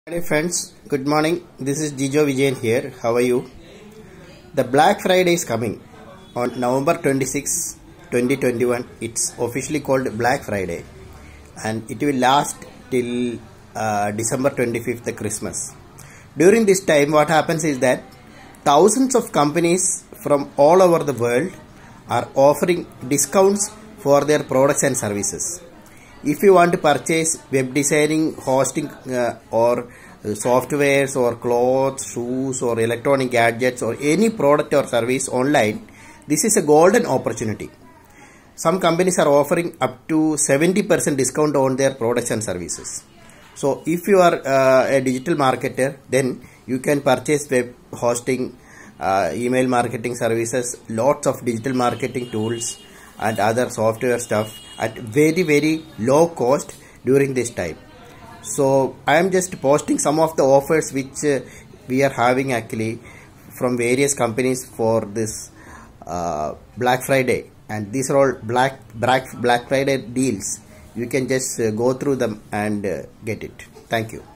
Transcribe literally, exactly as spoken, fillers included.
Hi friends, good morning. This is Jijo Vijayan here. How are you? The Black Friday is coming on November twenty-sixth, twenty twenty-one. It's officially called Black Friday and it will last till uh, December twenty-fifth, the Christmas. During this time, what happens is that thousands of companies from all over the world are offering discounts for their products and services. If you want to purchase web designing, hosting uh, or uh, softwares or clothes, shoes or electronic gadgets or any product or service online, this is a golden opportunity. Some companies are offering up to seventy percent discount on their products and services. So if you are uh, a digital marketer, then you can purchase web hosting, uh, email marketing services, lots of digital marketing tools and other software stuff at very very low cost during this time. So I am just posting some of the offers which uh, we are having actually from various companies for this uh, Black Friday, and these are all black black Black Friday deals. You can just uh, go through them and uh, get it. Thank you.